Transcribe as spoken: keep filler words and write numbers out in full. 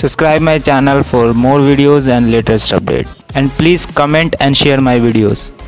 Subscribe my channel for more videos and latest update. And please comment and share my videos.